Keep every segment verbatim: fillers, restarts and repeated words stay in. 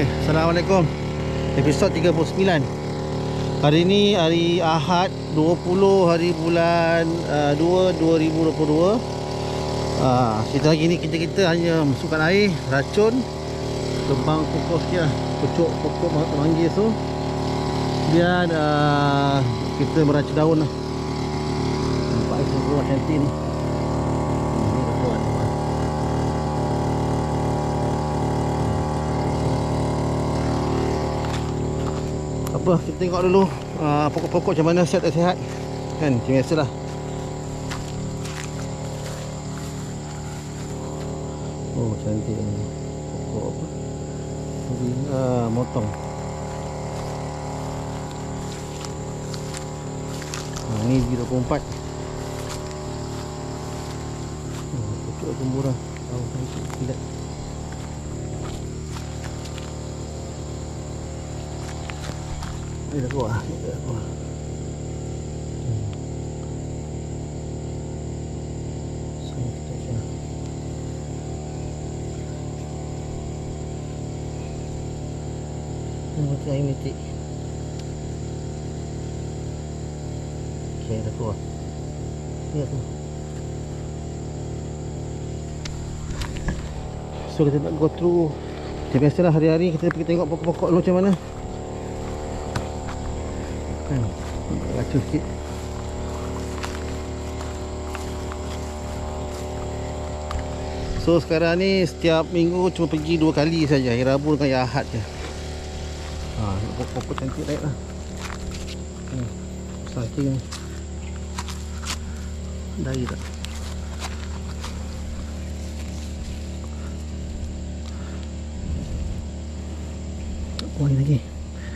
Okey, Assalamualaikum. Episod tiga puluh sembilan. Hari ni hari Ahad dua puluh hari bulan uh, dua dua ribu dua puluh dua. uh, Kita hari ni kita-kita hanya masukkan air, racun, kembang pokok sikit lah, pucuk pokok manggis tu. Biar uh, kita meracun daun lah. Nampak air keluar cantik ni. Apa, kita tengok dulu uh, pokok-pokok macam mana, sihat tak sihat. Kan, macam biasalah. Oh, cantik ni. Pokok apa? Uh, motong. uh, Ni G dua puluh empat. oh, Pokok gemburah. Oh, cantik. Tidak. Ini dah keluar, ini dah keluar. Hmm. So, kita cakap. Ini macam air metik. Okay, dah keluar. Lihat tu. So, kita nak go through. Macam biasalah hari-hari kita pergi tengok pokok-pokok dulu macam mana. Racun sikit. So sekarang ni setiap minggu cuma pergi dua kali saja, hari Rabu dengan hari Ahad je. Ha, pokok-pokok cantik naik lah. Hmm, saking ni. Dari tak? Oh, ni lagi.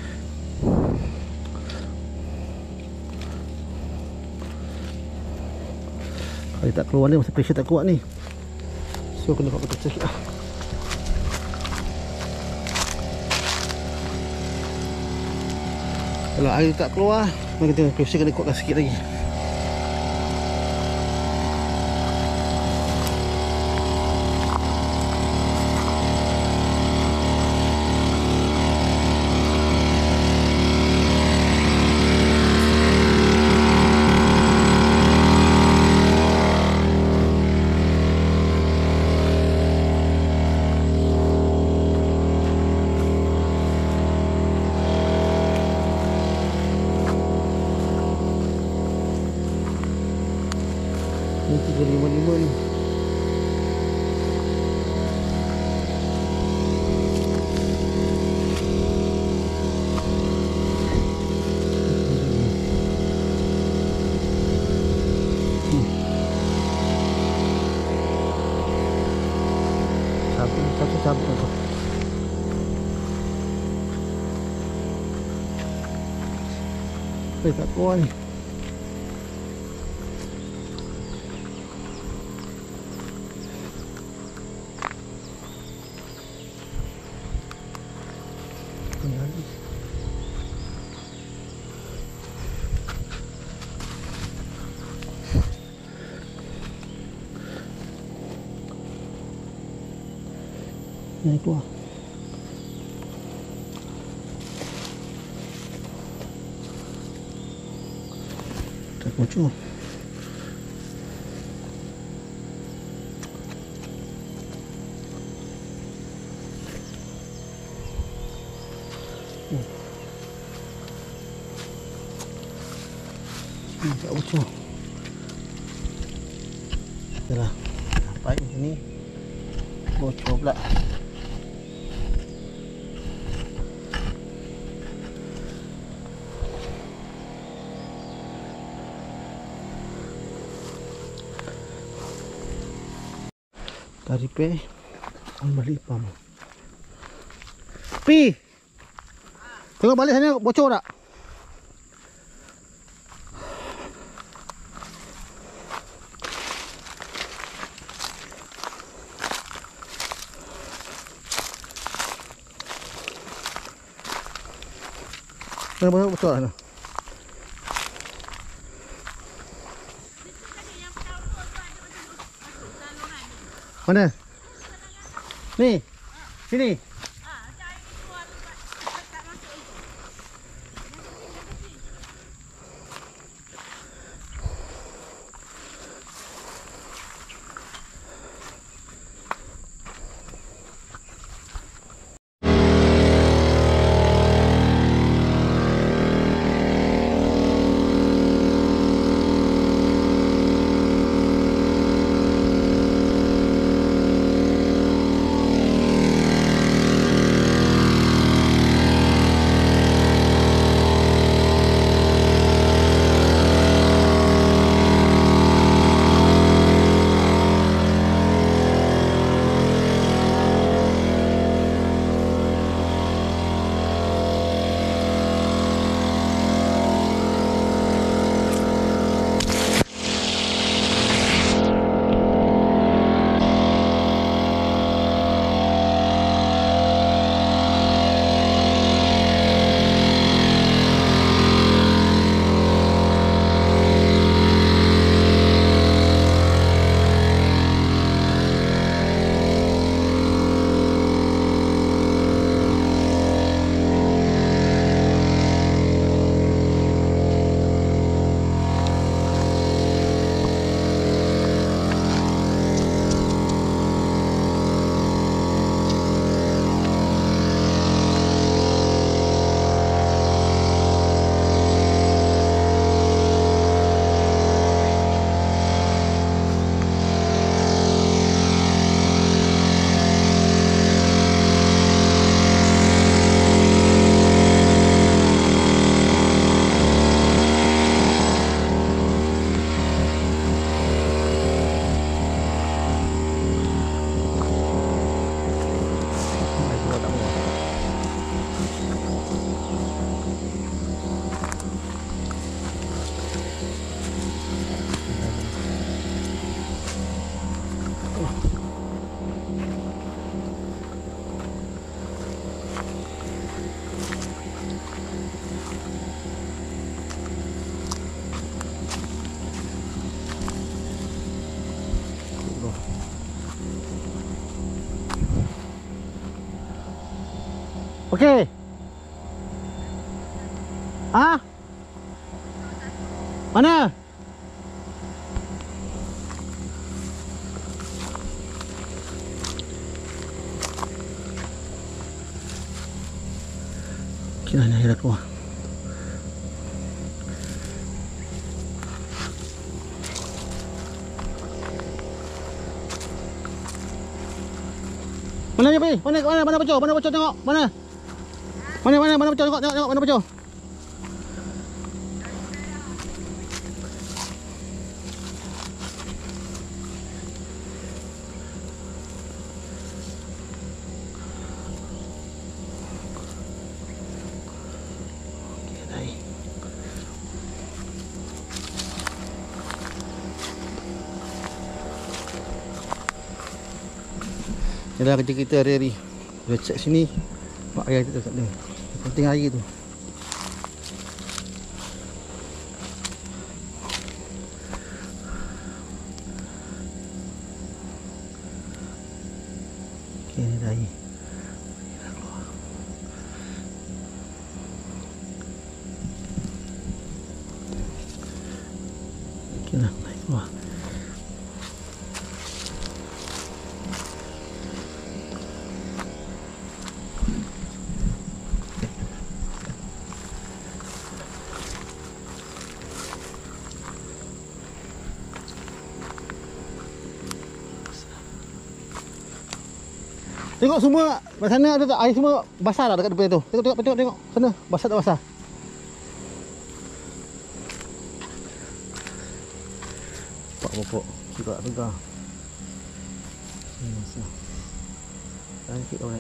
Kalau tak keluar ni, masa pressure tak kuat ni. So kena buat betul sikit lah. Kalau air tak keluar, kita pressure kena kuatkan sikit lagi. Ni tiga lima lima ni. Sabun, satu sabun tu. Eh, tak keluar ni. Naik keluar. Tak muncul. Hmm. Hmm, tak muncul. Yalah, baik macam ni. Bocor pula. Dah repair. On balik pam. Pi. Tengok balik sana bocor tak? Mana bocor sana? Mana? Ni. Sini. Okey. Ah? Mana? Kira ni air dah keluar. Mana ni, Pi? Mana mana mana bocor? Mana bocor tengok? Mana? Mana mana mana bocor tengok tengok tengok mana bocor? Inilah kerja kita hari-hari. Kita check sini. Mak ayah kita tak ada. Penting air tu. Okey, ni dah air. Dah keluar. Okey lah, naik keluar. Tengok semua sana ada tak air semua basah dah dekat depan tu. Tengok tengok tengok tengok sana basah tak basah. Pak pokok juga juga. Ini basah. Tahan sikit orang.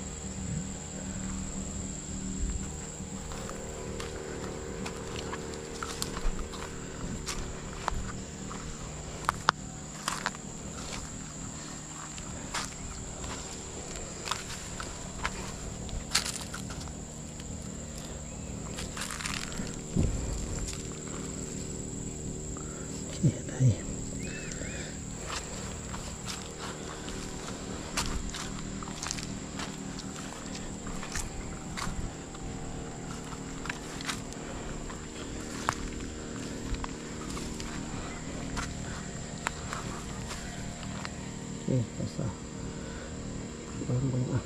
Đây. Okey, basah. Baru banyak.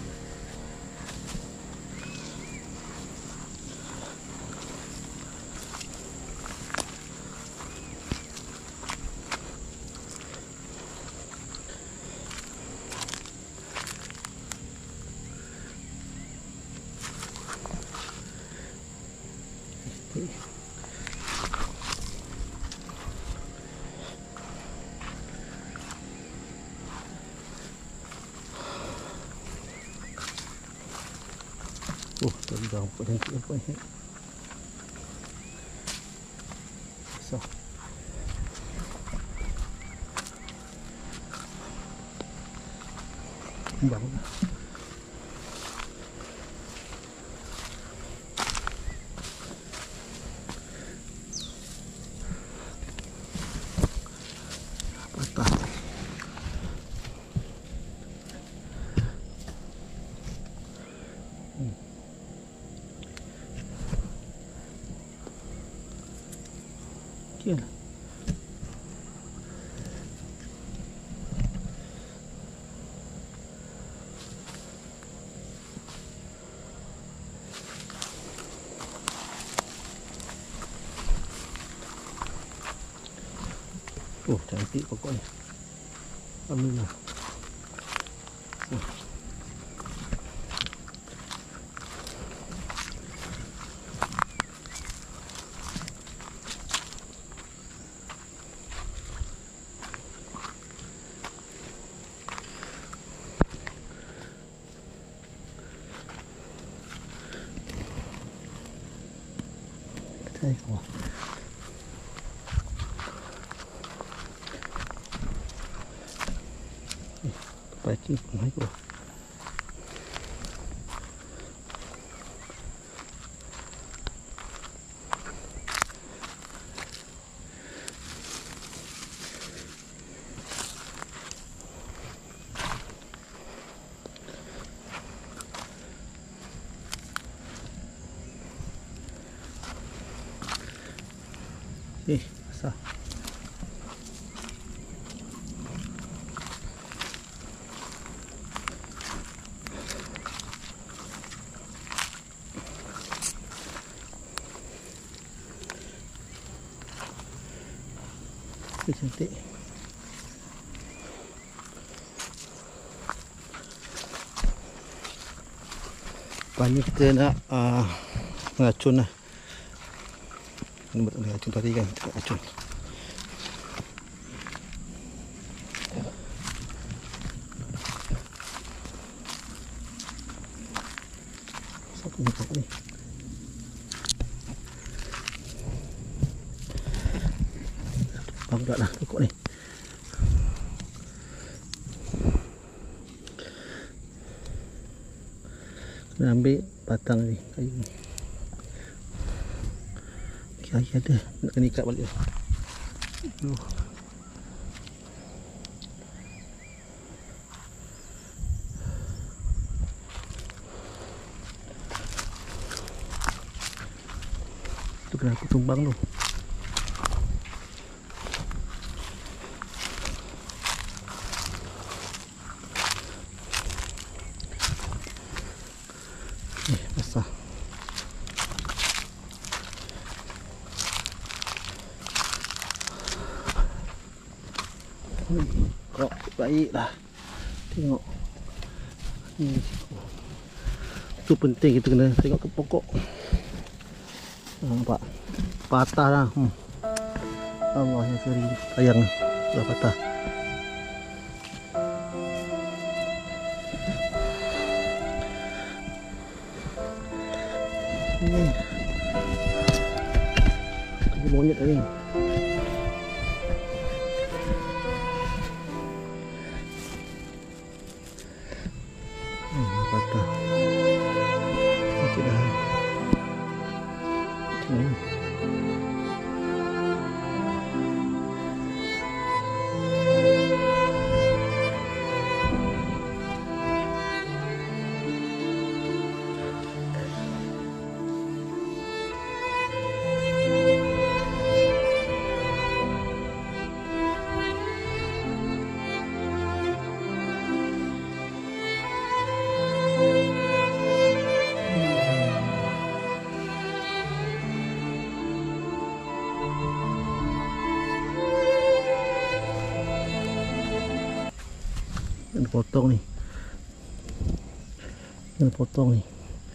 Oh, tadi dah rumput cantik apa ni. So. Kembang. Patah. Hmm. Okey lah. Oh, cantik pokok ni. Alhamdulillah. Oh. Kita keluar. Pagi naik keluar. Eh, besar. Ini cantik. Lepas ni kita nak uh, meracun lah. Ini betul racun tadi kan, kita racun. Satu ni kat ni. Bang pula lah pokok ni. Kena ambil batang ni, kayu ni. Lagi ada, nak kena ikat balik. Aduh. Tu kena aku tumbang tu. Eh, basah. Kok baiklah. Tengok. Ni. Tu penting kita kena tengok ke pokok. Nampak. Patah dah. Hmm. Allah yang kering. Sayang dah patah. Ni. Kaki monyet tadi. Patah. Sakit dah. Hmm. Kena potong ni. Kena potong ni.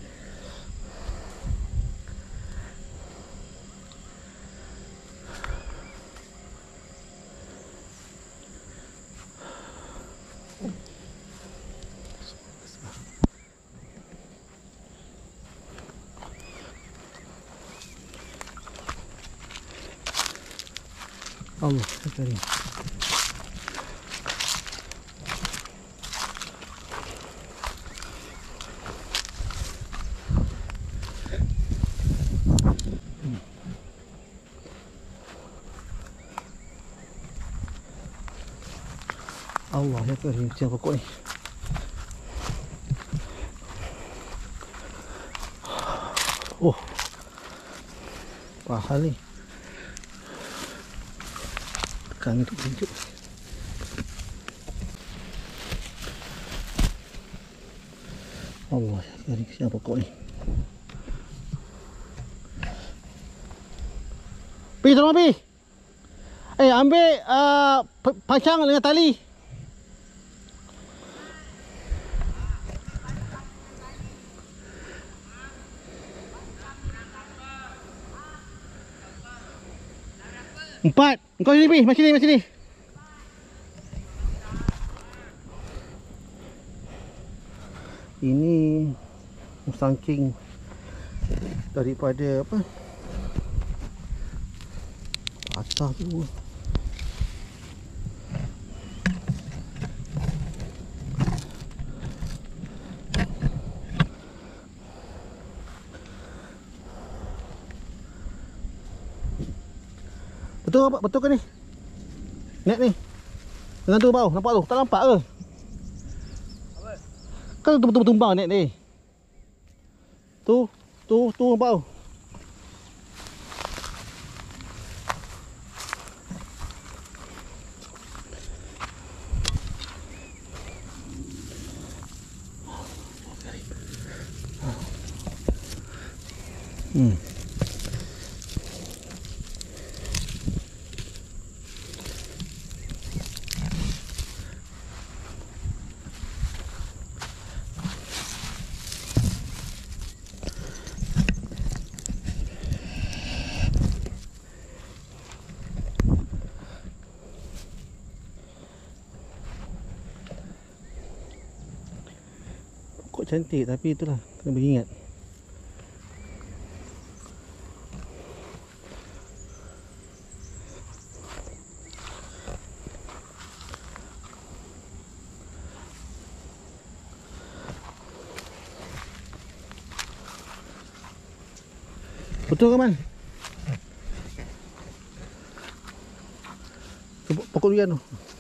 Allah sekali. Allah ya Karim, siapa pokok ni. Oh, apa hal ni? Tekan untuk tunjuk. Allah ya Karim, siapa pokok ni. Pi, tolong Pi. Eh, ambil uh, pasang dengan tali. Empat. Engkau sini Pi, macam ni, macam ni. Ini musangking daripada apa? Patah tu. Betul apa? Betul ke ni? Net ni. Dengan tu bau, nampak tu? Tak nampak ke? Apa? Kan tu betul-betul tumbang net ni. Tu, tu, tu bau. Hmm. Kok cantik, tapi itulah kena beringat. Betul ke Man? Pokok durian tu.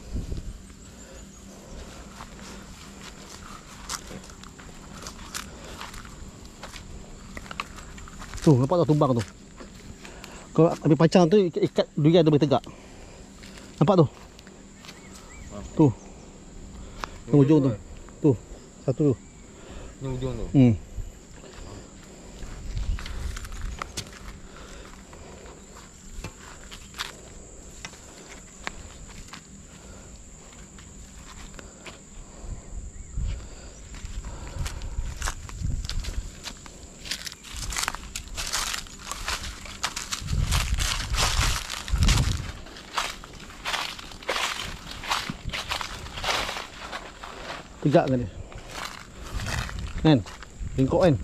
Tu, nampak tak tumbang tu? Kalau ambil pancang tu, ikat, ikat durian tu boleh tegak. Nampak tu? Tu. Ni ujung tu. Tu. Satu tu. Ni ujung tu. Hmm. Tegak kan dia? Kan? Bengkok kan?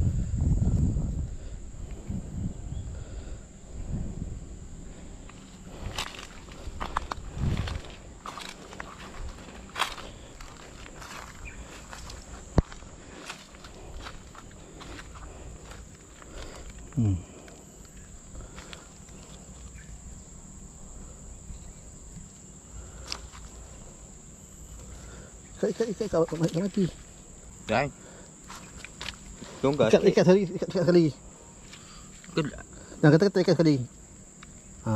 Hmm. Ikat, ikat, ikat, ikat, ikat mati. Dah. Tunggu. Ikat, ikat sekali, ikat, ikat sekali. Gelak. Nah, kata-kata ikat sekali. Ha.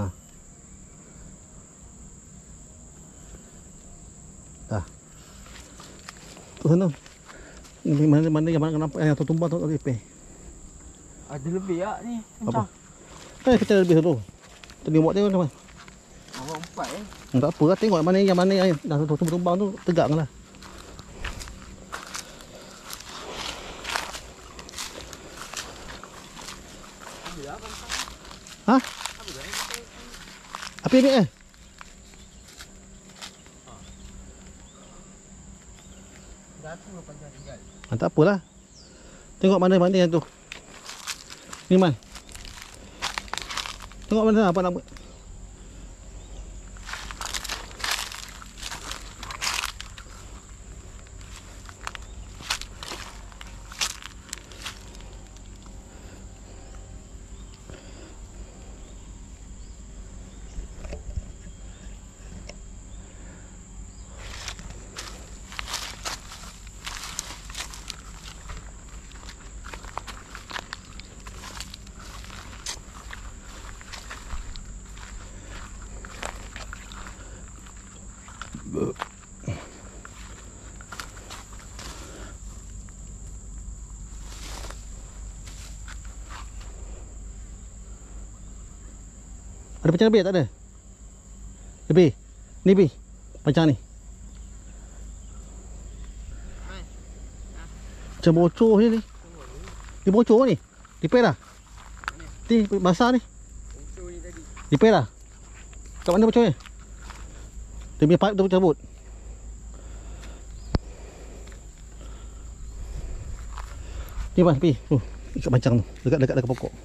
Dah. Tu sana. Ni mana mana yang mana nampak yang tertumbang tu tak repair. Ada lebih tak ni? Apa? Eh, kita lebih dulu. Tadi buat tengok macam mana. Awak empat eh. Tak apa lah, tengok mana yang mana yang dah tumbang tu tegaklah. Ha? Apa ni eh? Ah, tak apalah. Tengok mana-mana yang tu. Ni Man. Tengok mana apa nak buat. Ada pancang lebih tak ada? Lebih? Ni lebih? Pancang ni? Macam bocor je ni. Ni bocor ni? Repair dah? Ni basah ni? Repair dah? Kat mana bocornya? Dia punya pipe tu cabut. Ni Mas, pergi. Tu, ikat pancang tu. Dekat-dekat dekat pokok.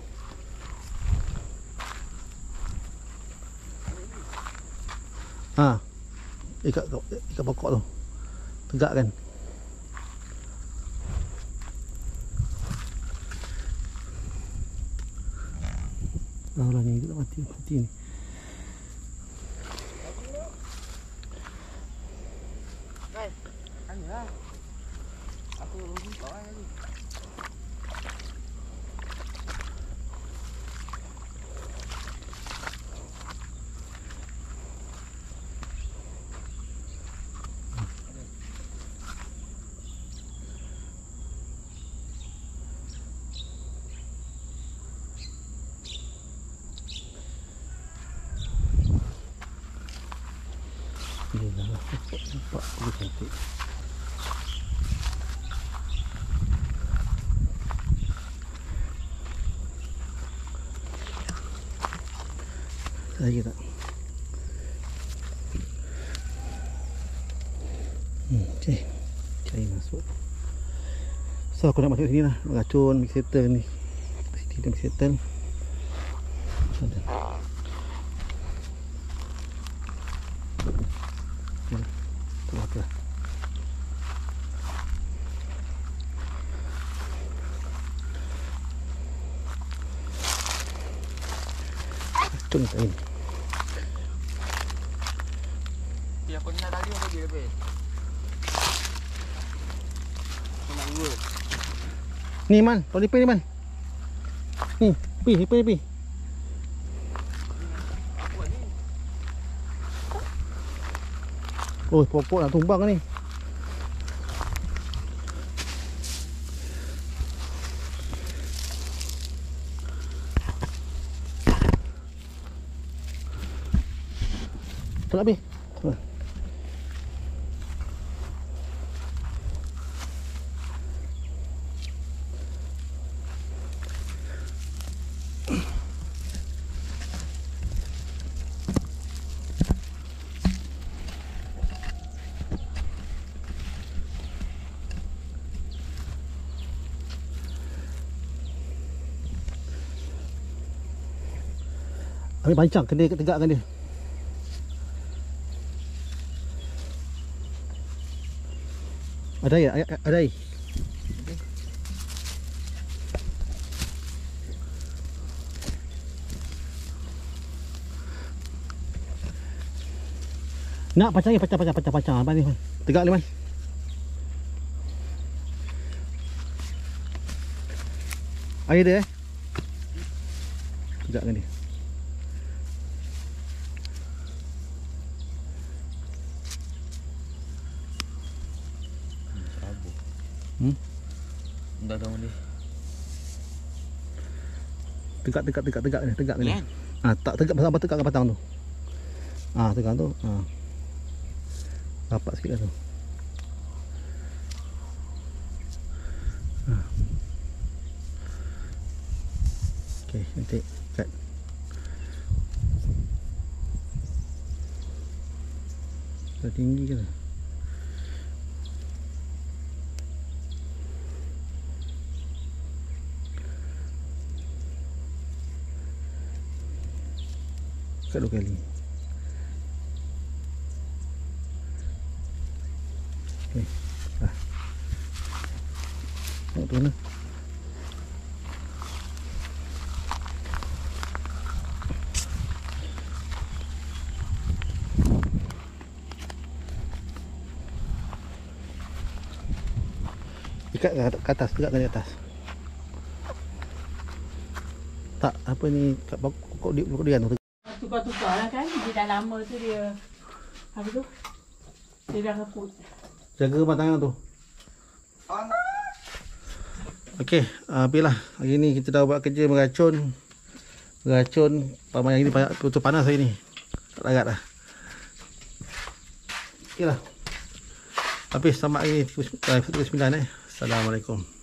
Ha. Ikat ikat pokok tu. Tegak kan. Oh lah ni, tak mati mati ni. Guys, anilah. Aku bawa lagi. Nampak begitu cantik. Lagi tak? Hmm, okey. Cari masuk. So aku nak masuk sini lah. Racun mix settle ni. Sini dia mix settle. Ada. Hmm. Tu apa? Racun tak ini. Dia aku nak tadi apa dia lebih? Aku nak dua. Ni Man, kau lipat ni Man. Ni, pi, lipat pi. Oh, pokok nak tumbang ni. Tolak pi. Ambil pancang, kena tegakkan dia. Ada air, ada air. Nak pancang ni, pancang, pancang, pancang, pancang. Apa ni? Tegak ni, Man. Air dia eh. Tegakkan dia. Hmm? Dah tahu ni. Tegak, tegak, tegak, tegak ni, tegak ni. Kan? Ah, tak tegak pasal apa tegak ke batang tu. Ah, tegak tu. Ah. Rapat sikit lah tu. Ah. Okey, nanti kat. Dah tinggi ke tak? Kat dua kali. Okey. Ah. Tengok tu mana? Ikat ke atas, tegakkan di atas. Tak, apa ni kat pokok dia, pokok dia tu. Tukar-tukar lah kan. Dia dah lama tu dia. Apa tu? Dia dah reput. Jaga batangan tu. Okey, uh, habislah. Hari ni kita dah buat kerja meracun. Meracun. Paman yang ni betul panas hari ni. Tak larat dah. Okey lah. Habis selamat hari ni. tiga puluh sembilan eh. Assalamualaikum.